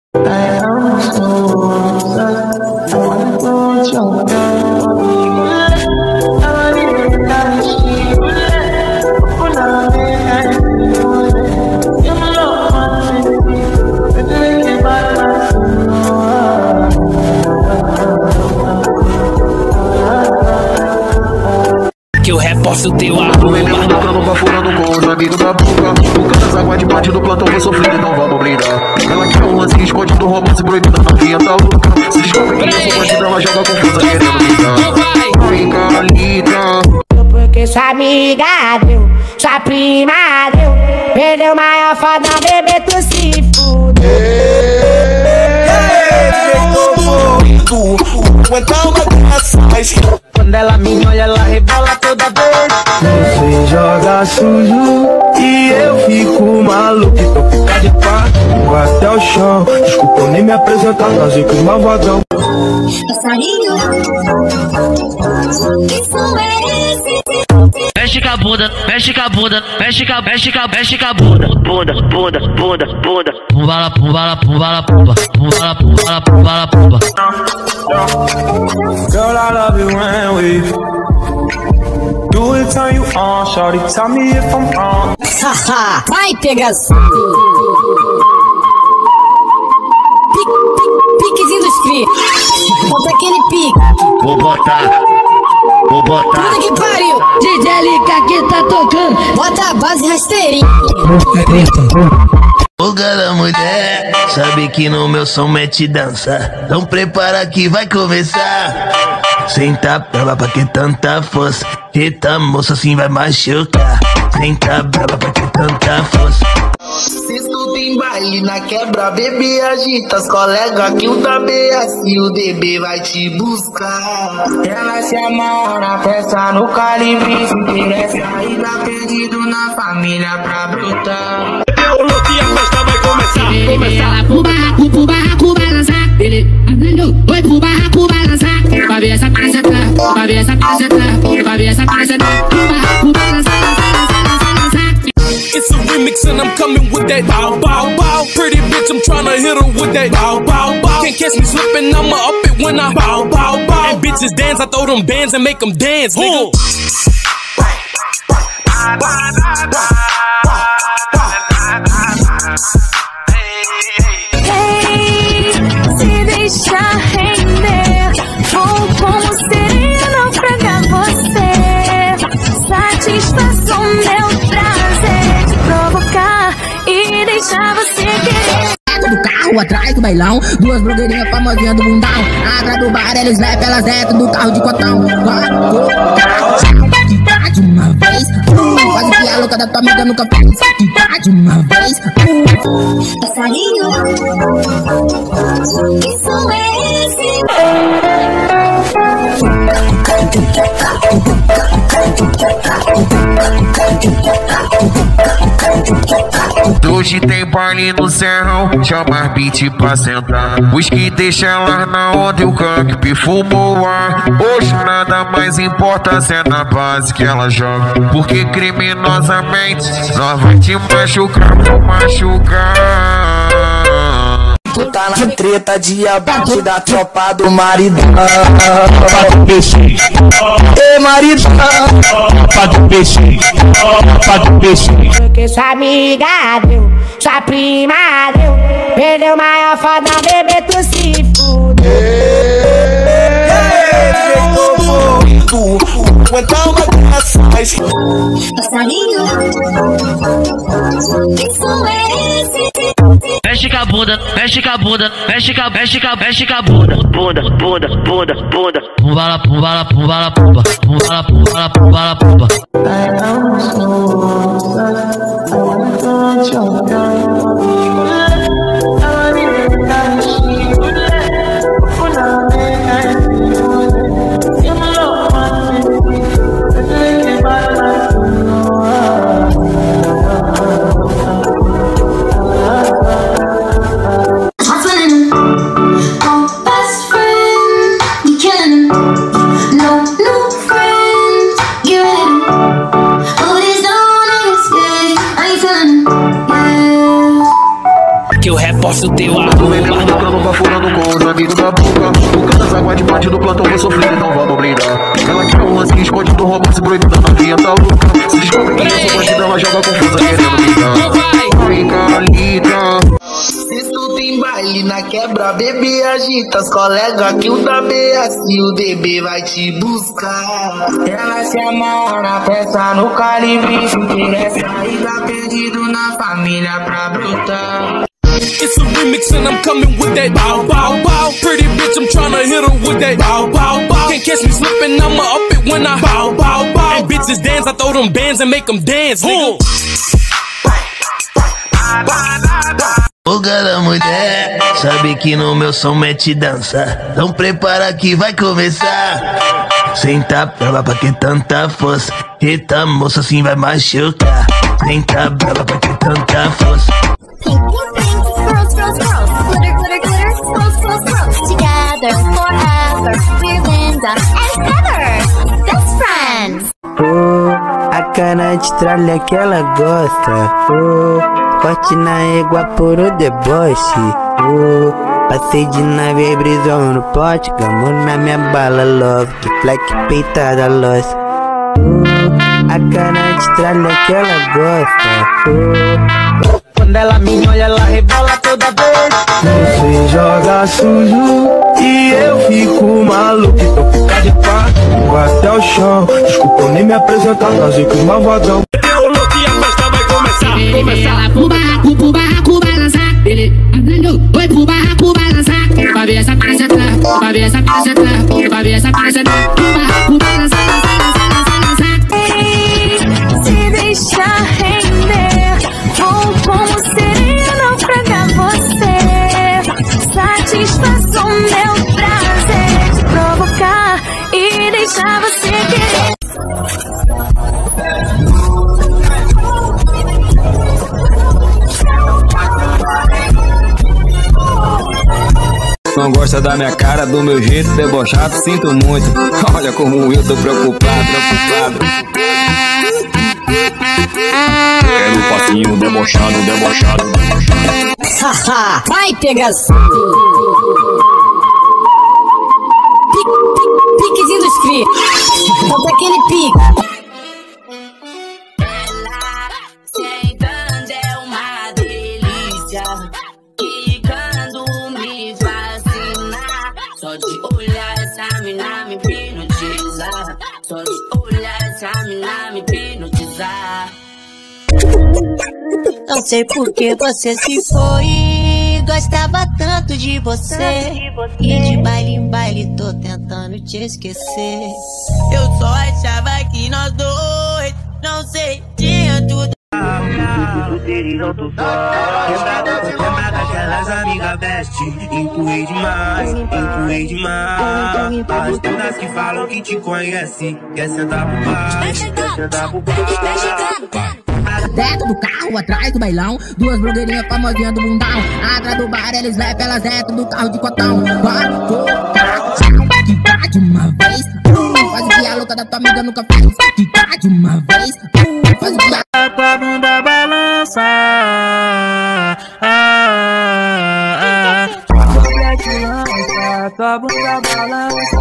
Que eu reposto teu arroba. Tô vendendo no cano, baforando com os amigos da boca. No canto das águas de parte do plantão vou sofrer, então vamos brindar. Ela quer um lance escondido, romance proibido, a novinha tá louca. Se descobre que eu sou bandido, ela joga confusa querendo brincar. Vem cá, Lita. Porque sua amiga deu, sua prima deu, perdeu maior foda, bebê, tu se fudeu. Aguentar uma dessas. Quando ela me olha, ela rebola toda vez. Você joga sujo e eu fico maluco. Então fica de quatro, vai até o chão. Desculpa eu nem me apresentar, mas eu que malvadão. Passarinho, que som é esse? Mexe com a bunda, mexe com a bunda, mexe com a bunda. Bunda, bunda, bunda, bunda. Pumbala, pumbala, pumbala, pumba. Pumbala, pumbala, pumbala, pumba. Girl, I love it when we do it, turn you on. Shorty, tell me if I'm wrong. Haha, vai pegação. Piquezinho dos cri. Bota aquele pique. Vou botar. Puta que pariu. DJ LK que tá tocando. Bota a base rasteirinha. O cara mulher, sabe que no meu som mete dança. Então prepara que vai começar. Senta brava pra que tanta força. Eita moça assim vai machucar. Senta brava pra que tanta força. Se tu tem baile na quebra, bebê agita as colegas que o da assim o DB vai te buscar. Ela se amarra na festa no calibre, se quer saída perdido na família pra brotar. Eu louco e a festa vai começar. Ela pro barraco balançar. Ele andando, foi pro barraco balançar. Pra ver essa caceta, pra ver essa caceta, pra ver essa caceta. Pro barraco balançar. It's a remix and I'm coming with that bow, bow, bow. Pretty bitch, I'm tryna hit her with that bow, bow, bow. Can't catch me slipping, I'ma up it when I bow, bow, bow. And bitches dance, I throw them bands and make them dance, nigga. Hey, se deixa render. Vou como sereno pra dar você satisfação, meu prazer de provocar e deixar você querer. Do carro, atrás do bailão, duas blogueirinhas famosinhas do mundão. Atrás do bar, eles rap, elas dentro do carro de cotão. Vai, de uma vez, faz o que a louca da tua amiga nunca fez. De uma vez, Passarinho, que som é esse? Hoje tem baile no serrão, chama as beat pra sentar. Os que deixa elas na onda e o canque perfumou o ar. Hoje nada mais importa se é na base que ela joga. Porque criminosamente nós vai te machucar, vou machucar. Tu tá na treta de abate da tropa do maridão. Ei, maridão. porque sua amiga deu, sua prima deu, perdeu maior foda, bebê, tu se fudeu. Aguentar uma dessas. Passarinho, que som é esse? Mexe com a bunda, mexe com a bunda, mexe com a bunda. Bunda, bunda, bunda, bunda. Pumbala, pumbala, pumbala, pumba. Pumbala, pumbala, pumbala, pumba. No new friends, get rid of. Who is on Tô metendo no cano, baforando com os amigos da boca. No canto das águas de parte do plantão vou sofrer, então vamos brindar. Ela quer um lance que esconde do romance proibido, a novinha tá louca. Se descobre que eu sou bandida, ela joga confusa querendo me dar. Vem Carlita. Sexto tem baile na quebra, bebê agita as colegas que o da assim o DB vai te buscar. Ela se amarra na festa no calibre, se quer sair tá perdido na família pra brotar. It's a remix and I'm coming with that bow, bow, bow. Pretty bitch, I'm tryna hit her with that bow, bow, bow. Can't catch me slipping, I'ma up it when I bow, bow, bow. And bitches dance, I throw them bands and make them dance, nigga. Ô gala mulher, sabe que no meu som mete dança. Então prepara que vai começar. Senta brava pra que tanta força. Eita moça, assim vai machucar. Senta brava pra que tanta força. Pink, pink, pink, swirls, swirls, swirls. Glitter, glitter, glitter, swirls, swirls, swirls. Together forever, we're Linda and Heather, best friends. A cana de tralha que ela gosta. Corte na égua por o deboche. Passei de nave e brisou no pote. Gamou na minha bala, love. Que fleck peitada, lost. A cana de tralha que ela gosta. Quando ela me olha, ela rebola toda vez. Você joga sujo e eu fico maluco. Então fica de quatro, vai até o chão. Desculpa eu nem me apresentar, mas eu que malvadão. Eu louco e a festa vai começar. Ela pro barraco balançar. Ele andando, foi pro barraco balançar. Pra ver essa praça, pra ver essa praça, pra ver essa praça. Pro barraco balançar, Se deixar render, vou como sereia naufragar você. Satisfaça o meu prazer de provocar e deixar você querer. Não gosta da minha cara, do meu jeito debochado, sinto muito. Olha como eu tô preocupado. Quero um passinho debochado. vai pegar. Piquezinho dos cria. Falta aquele pique. Sentando é uma delícia, ficando me fascinar. Só de olhar essa mina me hipnotizar. Só de olhar essa mina me hipnotizar. Não sei por que você se foi. Gostava tanto de você. E de baile em baile tô tentando te esquecer. Eu só achava que nós dois, não sei, tinha tudo. Lembra daquelas amigas best. Empurrei demais. As todas que falam que te conhecem. Quer sentar pro bar. Dentro do carro, atrás do bailão, duas blogueirinhas famosinhas do bundão. Atrás do bar, eles levam elas dentro do carro de cotão. Quicar de uma vez. Faz o que a louca da tua amiga nunca fez. Quicar de uma vez. Faz o que a tua bunda balança. Tua bunda balança.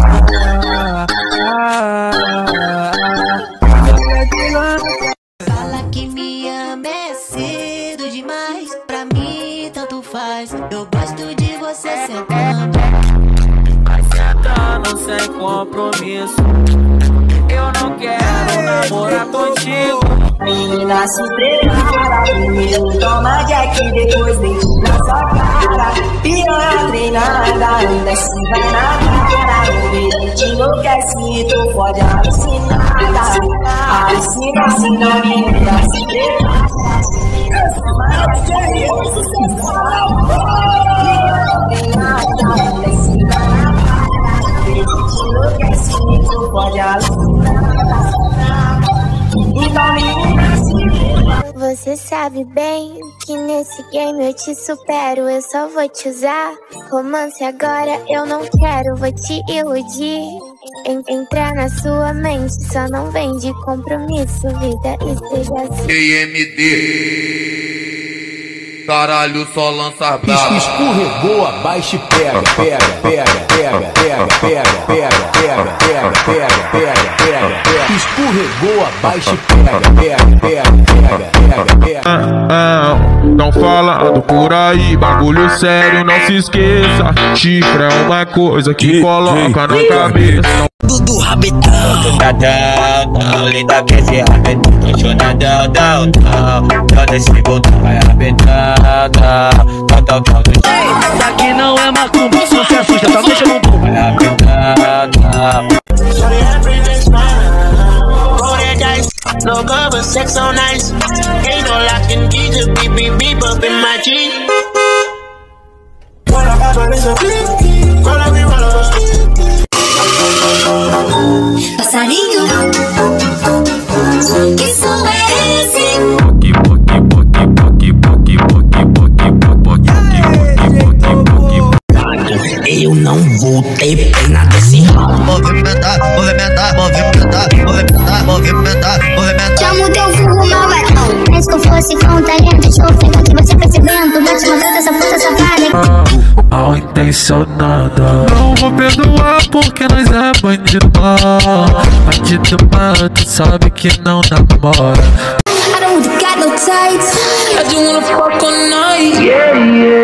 Fala que me ama é cedo demais. Pra mim tanto faz. Eu gosto de você sentando. Vai sentando sem compromisso. Eu não quero namorar contigo. Menina, se prepara. Primeiro toma Jack, depois deite na sua cara. Piranha treinada, ainda se vai na cara. O verão te enlouquece e tu pode alucinada. Alucina, menina, se prepara. Essa mais que eu sucesso. Piranha treinada, ainda se vai na cara. O verão te enlouquece e tu pode alucinar. Você sabe bem que nesse game eu te supero. Eu só vou te usar. Romance agora eu não quero, vou te iludir. Entrar na sua mente, só não vem de compromisso. Vida esteja assim. EMD caralho, só lança brava. Escorregou, abaixa e pega. Escorregou, abaixa e pega. Tão falando por aí, bagulho sério, não se esqueça. Chifre é uma coisa que coloca na cabeça. Dudu rabetão, linda que esse rabetão, chonadão, todo esse botão vai arrebentada, tal. Daqui não é macumba, não se assusta, só deixa no bumbum. Vai arrebentada. No cover, sex so nice. Ain't no locking keys, just beep up in my G. Passarinho, que som é esse? Eu não vou ter pena desse ramo. Movimentar. Chama o teu vulgo malvadão. Mas se eu fosse com um talento, estou feito que você percebendo. Vai te mandando essa puta safada. Mal intencionada. Não vou perdoar porque nós é bandido mal. Bandido mal, tu sabe que não namora. I don't got no tights. I just wanna fuck all night. Yeah.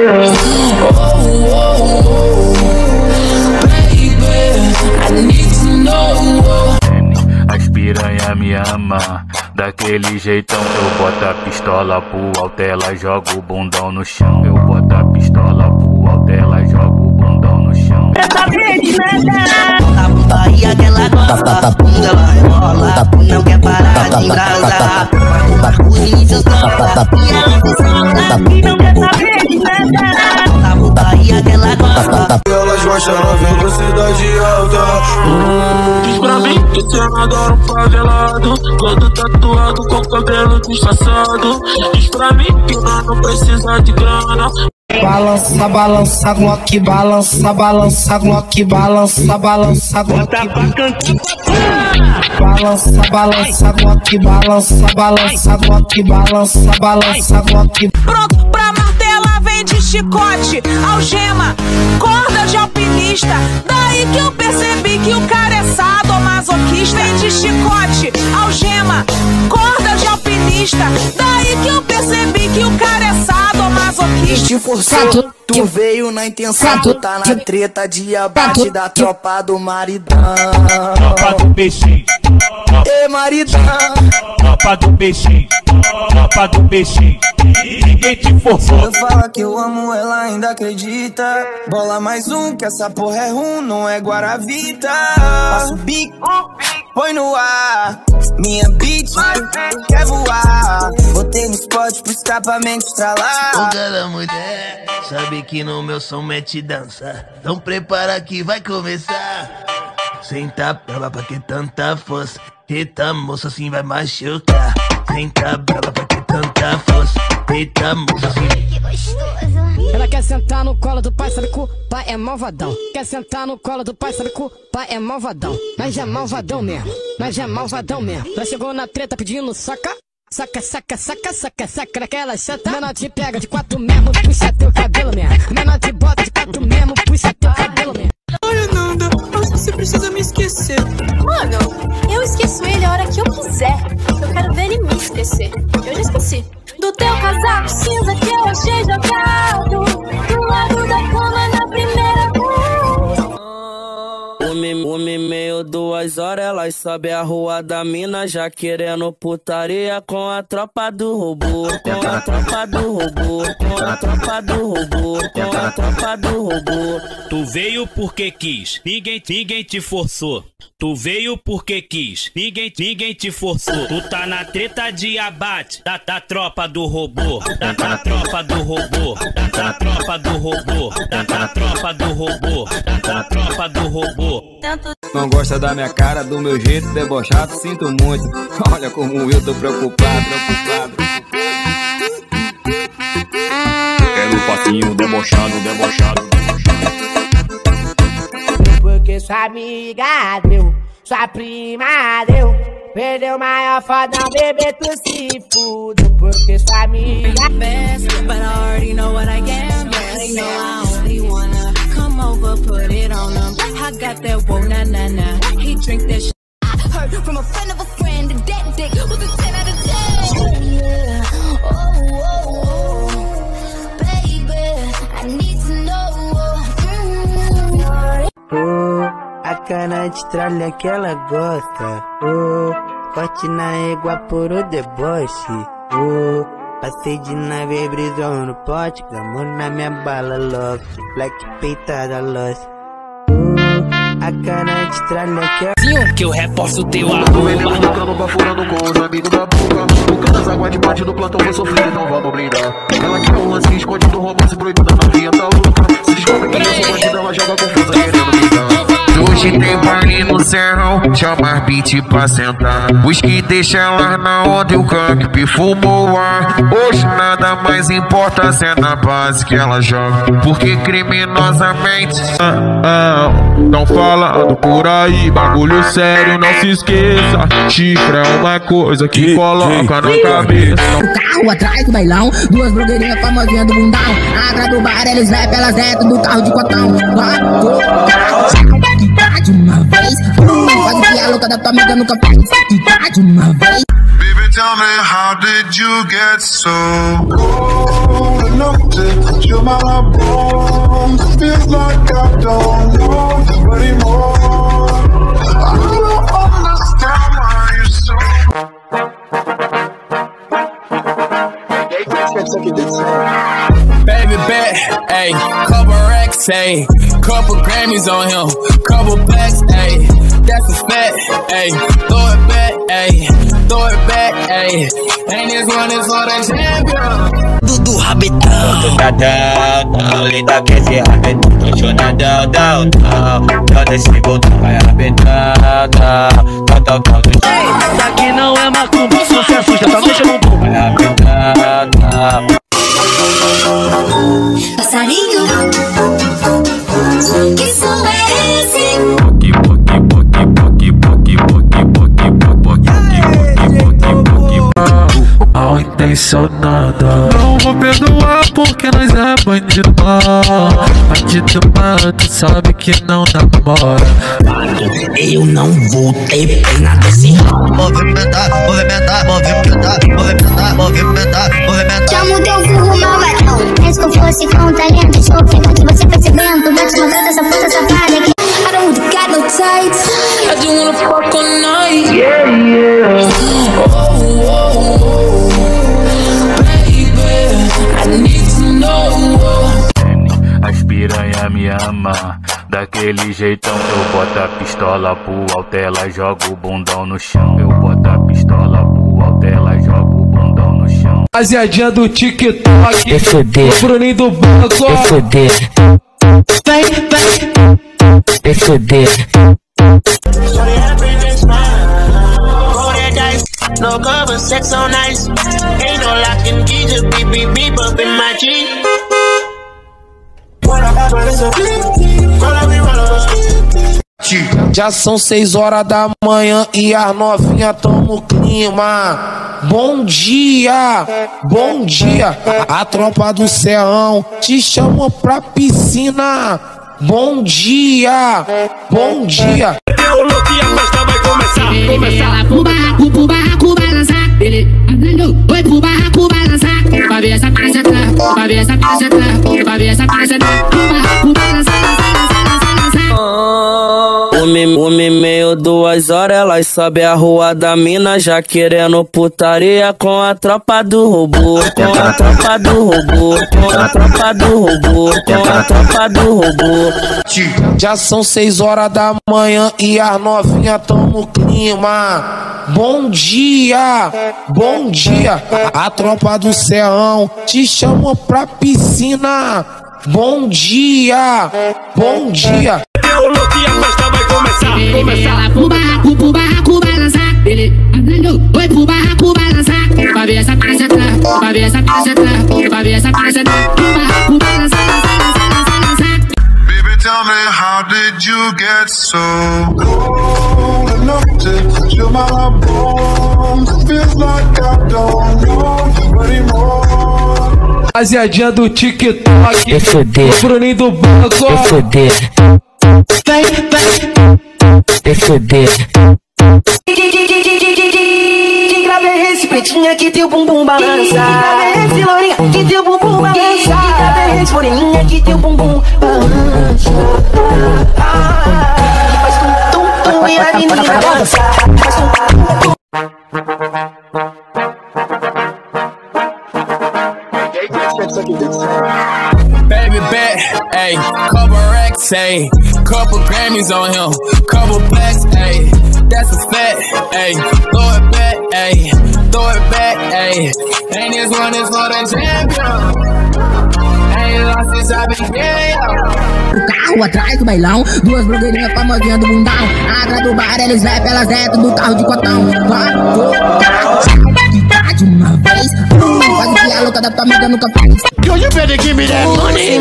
As piranha me ama, daquele jeitão. Eu boto a pistola pro alto, ela joga o bundão no chão. Eu boto a pistola pro alto, ela joga o bundão no chão. Essa vez nada. A putaria que ela gosta, bunda ela rola, não quer parar de embrasar. Os inícios gosta, e ela se solta, e não quer saber de nada. A putaria que ela gosta. Elas gostam na velocidade alta. Diz pra mim que cê adora um favelado, todo tatuado com cabelo disfarçado. Diz pra mim que não precisa de grana. Balança, Glock, balança, Glock, balança, Glock. Balança, Glock, balança, Glock, balança, Glock. Pronto pra martela, vem de chicote, algema, corda de alpinista. Daí que eu percebi que o cara é sadomasoquista. Vem de chicote, algema, corda de alpinista. Daí que eu percebi que o cara é sadomasoquista. Te forçou, tu veio na intenção, tu tá na treta de abate da tropa do maridão. Tropa do peixe, Ê, maridão. tropa do peixe, tropa do peixe. Ninguém te forçou. Eu falo que eu amo, ela ainda acredita. Bola mais um, que essa porra é rum, não é Guaravita. Passa o bico, põe no ar. Minha bitch quer voar. Botei no spot pro escapamento estralar. O cara mulher sabe que no meu som mete dança. Então prepara que vai começar. Senta brava pra que tanta força. Eita moça, assim vai machucar. Senta brava pra que tanta força. Eita moça, assim. Que gostoso. Ela quer sentar no colo do pai, sabe que o pai é malvadão. Quer sentar no colo do pai, sabe que o pai é malvadão. Mas é malvadão mesmo, mas é malvadão mesmo. Ela chegou na treta pedindo saca. Saca daquela chata. Menor te pega de 4 mesmo, puxa teu cabelo mesmo. Menor te bota de 4 mesmo, puxa teu cabelo mesmo. Olha, Nanda, acho que você precisa me esquecer. Mano, eu esqueço ele a hora que eu quiser. Eu quero ver ele me esquecer. Eu já esqueci. Do teu casaco cinza que eu achei jogado do lado da cama na primeira vez. Uma e meia, 2 horas, elas sobem a rua da mina, já querendo putaria com a tropa do robô. Com a tropa do robô, com a tropa do robô, com a tropa do robô. Tu veio porque quis, ninguém te forçou. Tu veio porque quis, ninguém te forçou. Tu tá na treta de abate da tropa do robô, da tropa do robô, da tropa do robô, da tropa do robô, da tropa do robô. Não gosta da minha cara, do meu jeito debochado, sinto muito. Olha como eu tô preocupado. Quero um passinho debochado. Porque sua amiga deu, sua prima deu, perdeu o maior fodão, bebê, tu se fude, porque sua amiga best, but I already know what I am. They know I only wanna come over, put it on them. I got that whoa, na na na. He drink that shit. I heard from a friend of a friend that that dick was a 10 out of 10. Yeah. Oh, baby, I need to know. A cana de tralha que ela gosta. Corte na égua puro deboche. Passei de nave brisão no pote. Gamou na minha bala loft. Black peitada lost. A cana de tralha que ela que eu reposto teu arroba. Tô vendendo no cano, bafurando com os amigos da boca. O cano das águas de bate do plantão foi sofrido, então vamos brindar. Ela quer um lance escondido, romance proibido, na novinha tá louca. Se descobre que eu sou bandida, ela joga confusa querendo brigar. Hoje tem baile no serrão, chama as beat pra sentar. Os que deixa ela na onda e o canque perfumou o ar. Hoje nada mais importa se é na base que ela joga. Porque criminosamente não falando por aí, bagulho sério, não se esqueça. Chifre é uma coisa que coloca na cabeça. O carro atrás do bailão, duas blogueirinhas famosinhas do bundão. Agra do bar, eles rap, elas dentro do carro de cotão. De uma vez, faz o que a louca da tua amiga nunca fez. De uma vez. Baby, tell me, how did you get so cold enough to chill my bones? Feels like I don't know you anymore. I don't understand why you're so. Baby bet, ayy, couple racks, ayy, couple Grammys on him, couple blacks, ayy, that's a fact, ayy, throw it back, ayy, throw it back, ayy, and this one is for the champion. Dudu Rabetão. Tô gadão, linda quer ser rabetão. Tô chonadão, down. Desse botão vai arrebentar. Daqui não é macumba, sucesso já tá mexendo no bumbum. Vai arrebentar. Passarinho, que som é esse? Mal intencionada. Não vou perdoar porque nós é bandido mal. Bandido mal, tu sabe que não namora. Eu não vou ter pena desse ramo. Movimentar, movimentar, movimentar, movimentar, movimentar, movimentar. Chamo teu burro malvadão. Pensa que eu fosse com um talento. Estou ficando você percebendo. Vou te mandar essa puta safada aqui. I don't got no tights. I just wanna fuck all night. Yeah, yeah. As piranha me ama, daquele jeitão. Eu boto a pistola pro alto, ela joga o bundão no chão. Eu boto a pistola pro alto, ela joga o bundão no chão. Rapaziadinha do TikTok, o Bruninho do banco. Vem. No cover, sex on ice. Ain't no locking keys, just beep beep beep up in my G. Já são 6 horas da manhã e as novinhas tão no clima. Bom dia, bom dia. A tropa do Serrão te chamou pra piscina. Bom dia, bom dia. Deu louco e a festa vai começar. Ela pro barraco balançar. Ele andando, foi pro barraco balançar. Pra ver essa praça entrar, pra ver essa praça entrar, pra ver essa praça entrar. Pro barraco balançar. Uma e meia, 2 horas, elas sobe a rua da mina, já querendo putaria com a tropa do robô. Com a tropa do robô, com a tropa do robô, com a tropa do robô. Já são 6 horas da manhã e as novinhas tão no clima. Bom dia, bom dia. A tropa do Serrão te chamou pra piscina. Bom dia, bom dia. Deu louco e a festa vai começar. Ela pro barraco balançar. Ele andando, foi pro barraco balançar. Pra ver essa praça entrar, pra ver essa praça entrar, pra ver essa praça entrar. Pro barraco balançar. Baby, tell me, how did you get so cold? noted, you're my bones. Feels like I don't know anymore. Rapaziadinha do TikTok, o Bruninho do banco, esse pretinha que teu bumbum balança. Esse lourinha que teu bumbum balança. Esse moreninha que teu bumbum balança. Faz tum-tum-tum e a menina dança. Faz tum-tum-tum. Baby bet, ayy, couple racks, ayy, couple Grammys on him, couple blacks, ayy, that's a fact, ayy, throw it back, ayy, throw it back, ayy, and this one is for the champion, ain't lost since I've been here. O carro atrás do bailão, duas blogueirinhas famosinhas do mundão. Atrás do bar, eles rap, elas dentro do carro de cotão. De uma vez, faz o que a louca da tua amiga nunca fez. You better give me that money.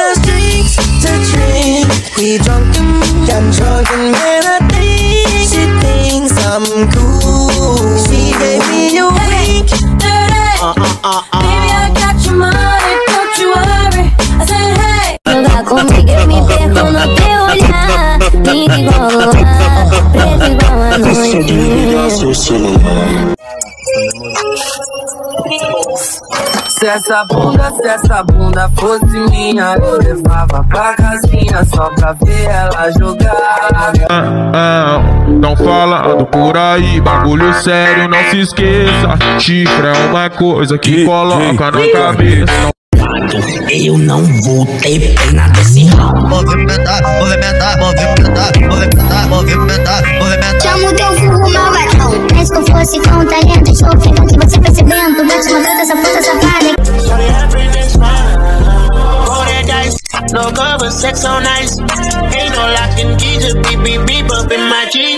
We drunk and drunk and man, I think she thinks I'm cool. She gave me a wink. Baby, I got your money, don't you worry. I said, hey. Jogar comigo eu me perco no teu olhar. Lindo igual o ar, preto igual a noite. Se essa bunda fosse minha, eu levava pra casinha só pra ver ela jogar. Não falando por aí, bagulho sério, não se esqueça. Chifre é uma coisa que coloca na cabeça. Eu não vou ter pena desse ramo. Movimentar, movimentar, movimentar, movimentar, movimentar, movimentar. Chama o teu vulgo malvadão. Mas se eu fosse com talento, estou ficando que você percebendo. Vai te mandar dessa puta safada. No cover, sex so nice. Ain't no locking keys, just beep beep beep up in my Jeep.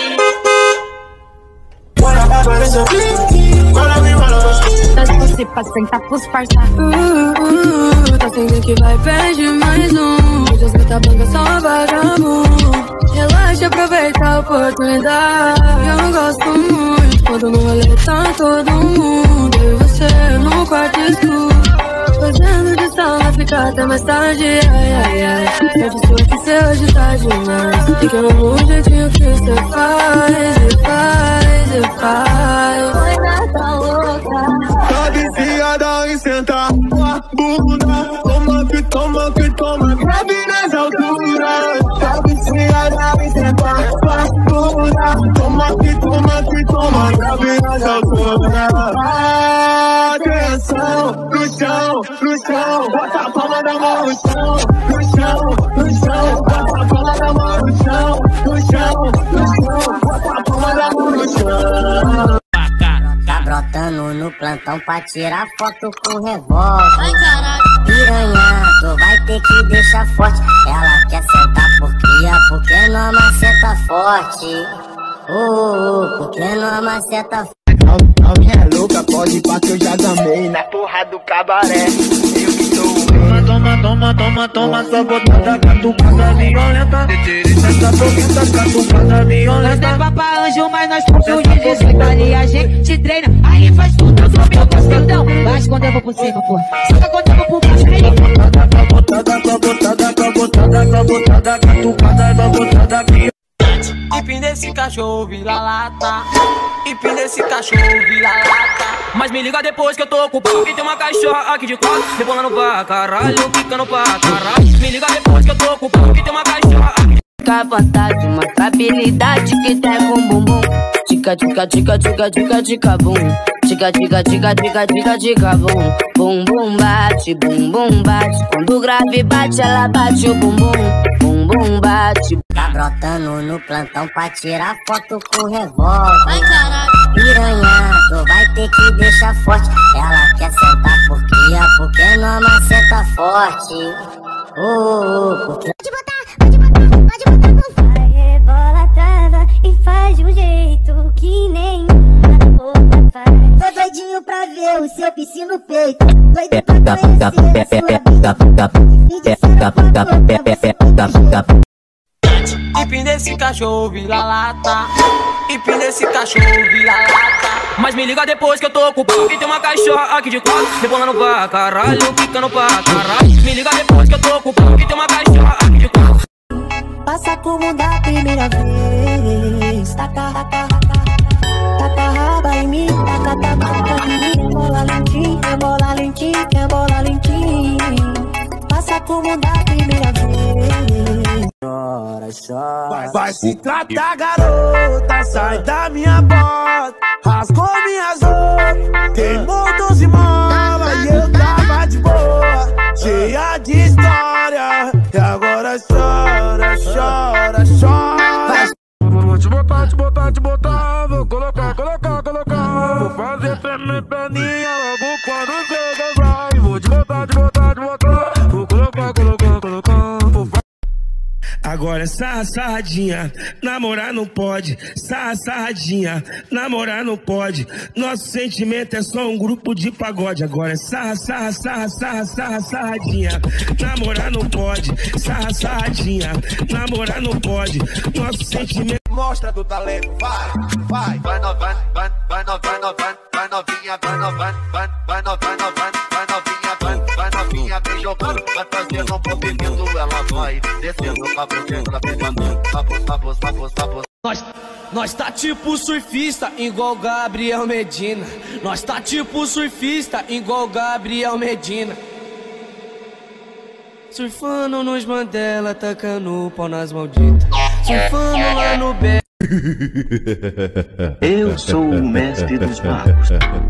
Você pra sentar pros parça. Tá sentindo que vai perder mais um. Hoje as gata branca só vagabundo. Relaxa, aproveita a oportunidade. Eu gosto muito quando no rolê tá todo mundo. Eu e você no quarto escuro, fazendo de sala, ficar até mais tarde. Ai, ai, ai. Eu disse que cê hoje tá demais. E que eu amo o jeitinho que cê faz. E faz, e faz. Vai dar tá louca. Tá viciada em sentar a bunda. Toma que toma, grave nas alturas. Tá viciada em sentar a bunda. Toma que toma, grave nas alturas. Atenção, no chão, no chão. Bota a palma da mão no chão, no chão, no chão. Bota a palma da mão no chão, no chão, no chão. Bota a palma da mão no chão. Tá brotando no plantão pra tirar foto com revólver. Piranha, tu vai ter que deixar forte. Ela quer sentar por cria, porque não amaceta forte. Porque não amaceta forte. Novinha louca, pode ir pra que eu já gamei na porra do cabaré. Eu que sou o rei. Toma, só botada, catucada violenta. Essa boqueta, catucada violenta. Nós é papai anjo, mas nós somos de 18 ali. A gente treina, aí faz tudo, eu sou meu castelo. Mas quando eu vou por cima, pô, só quando eu vou por baixo, aí botada, catucada, botada aqui. Empina esse cachorro, vira-lata. Empina esse cachorro, vira-lata. Mas me liga depois que eu tô ocupado. E tem uma cachorra aqui de quatro, rebolando pra caralho, quicando pra caralho. Me liga depois que eu tô ocupado. E tem uma cachorra aqui. Fica à vontade, uma habilidade que tem com bumbum. Tica, tica, tica, tica, tica, tica, bum. Tica, tica, tica, tica, tica, tica, bum. Bum, bum, bate, bum, bum, bate. Quando o grave bate, ela bate o bumbum. Bum, bum, bate. Tá brotando no plantão pra tirar foto com revólver. Ai, caralho. Piranha, tu vai ter que deixar forte. Ela quer sentar por cria, porque não amaceta forte. Porque... Pode botar. Vai rebola trava e faz de um jeito que nenhuma outra faz. Tô doidinho pra ver o seu piscino no peito. Doido pra conhecer a sua vida. Me disseram quando pra você. Empina esse cachorro, vira-lata. Empina esse cachorro, vira-lata. Mas me liga depois que eu tô ocupado. E tem uma cachorra aqui de quatro, rebolando pra caralho, quicando pra caralho. Me liga depois que eu tô ocupado. E tem uma cachorra aqui de quatro. Passa como da primeira vez. Taca raba em mim, taca em mim. Bola lentinha, bola lentinha, bola lentinha. Passa como da primeira vez. Chora, chora. Vai se tratar, garota, sai da minha bota. Rasgou minhas roupas, queimou 12 molas. E eu tava de boa, cheia de história. E agora chora, chora, chora. Vou te botar, vou colocar. Vou fazer minha perninha logo quando chega vai. Vou te botar, vou colocar. Agora é sarradinha, namorar não pode. Sarradinha, namorar não pode. Nosso sentimento é só um grupo de pagode. Agora é sarradinha, namorar não pode. Sarradinha, namorar não pode. Nosso sentimento. Mostra do talento, vai. Vai novinha, vai novinha, vem jogando, vai fazendo um movimento, ela vai descendo, Nós tá tipo surfista, igual Gabriel Medina. Nós tá tipo surfista, igual Gabriel Medina. Surfando nos Mandela, tacando o pau nas malditas. Surfando lá no Bé. Eu sou o mestre dos magos.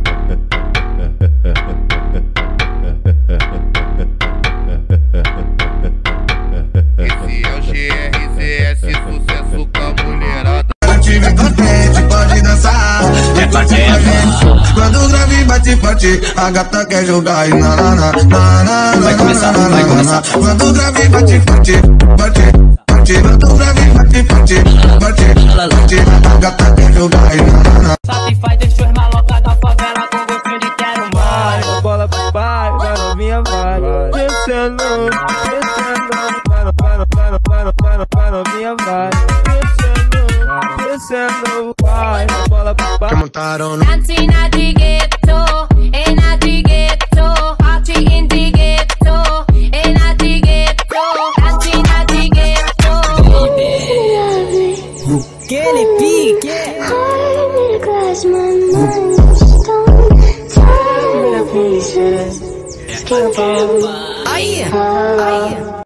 Esse é o GRCS, sucesso com a mulherada. Tive contente, pode dançar. Quando o grave bate forte, a gata quer jogar e vai começar. Quando o grave bate forte, quando o grave bate forte, a gata quer jogar e Satisfaz, deixou as malocas da favela com gostinho de quero mais. Bola pro pai, vai novinha, vai. Descendo, vai novinha, vai. Descendo, vai. Bola pro pai. Montaram Dancing at the ghetto, in at the ghetto, party in the ghetto, in at the ghetto, dancing at the ghetto. Aquele pique. Aí.